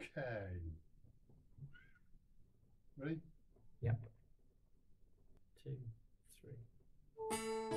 Okay. Ready? Yep. 2, 3.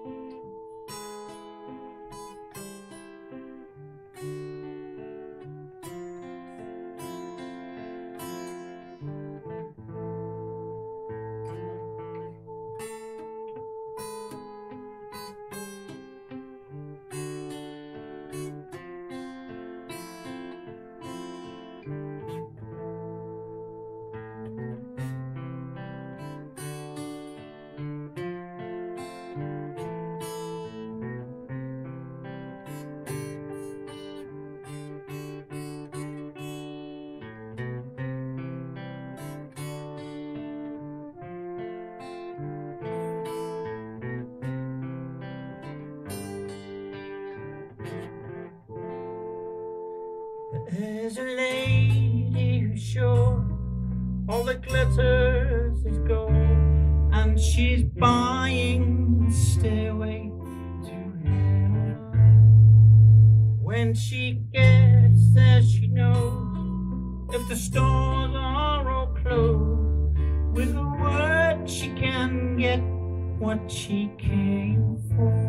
There's a lady who's sure all that glitters is gold, and she's buying the stairway to heaven. When she gets there, she knows if the stores are all closed, with a word she can get what she came for.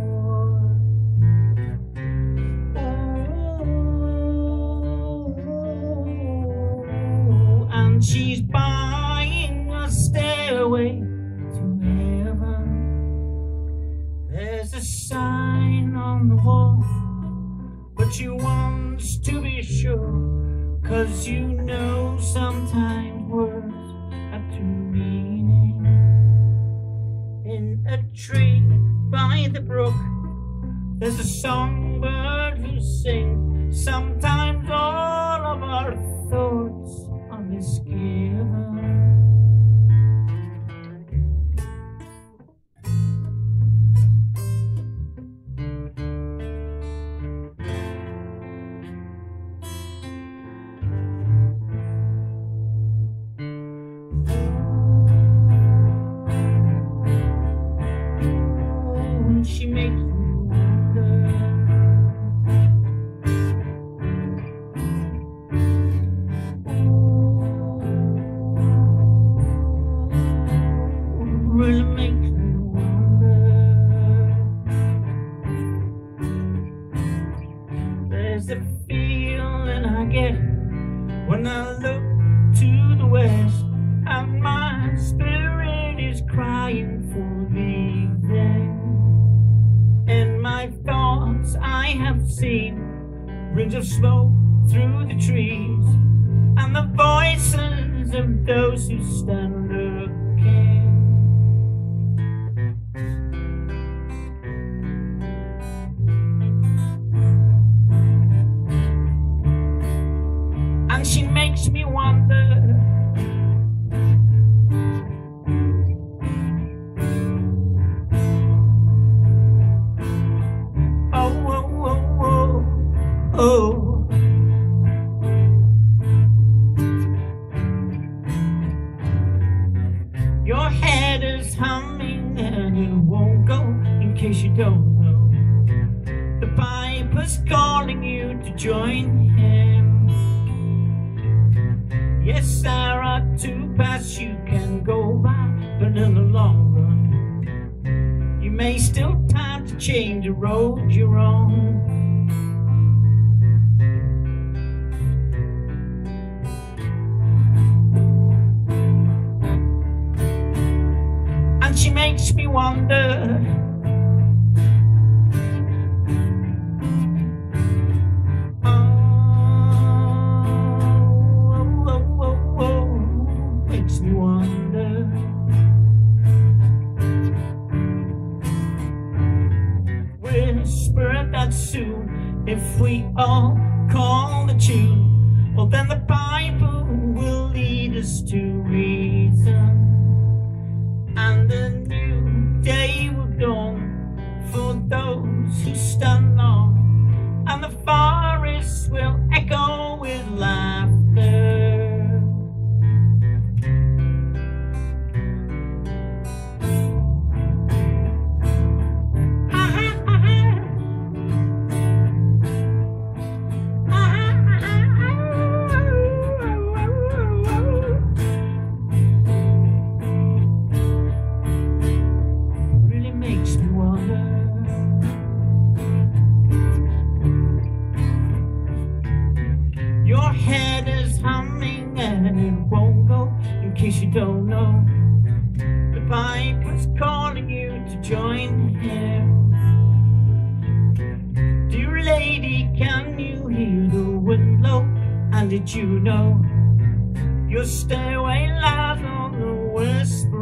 She's buying a stairway to heaven. There's a sign on the wall, but she wants to be sure, 'cause you know sometimes words have two meanings. In a tree by the brook, there's a songbird who sings. Sometimes all of our thoughts misgiven. She makes me wonder. Really makes me wonder. There's a feeling I get when I look to the west, and my spirit is crying for thee then. In my thoughts I have seen rings of smoke through the trees, and the voices of those who stand looking. And she makes me wonder. Oh, oh, oh, oh, oh. Your head is humming and it won't go, in case you don't know. The piper's calling you to join him. Yes, there are two paths you can go by, but in the long run, you may still time to change the road you're on. And she makes me wonder. Soon, if we all call the tune, well then the Bible will lead us to reason, and a new day will dawn for those who stand on, and the forest will echo with laughter. did you know your stairway lies on the west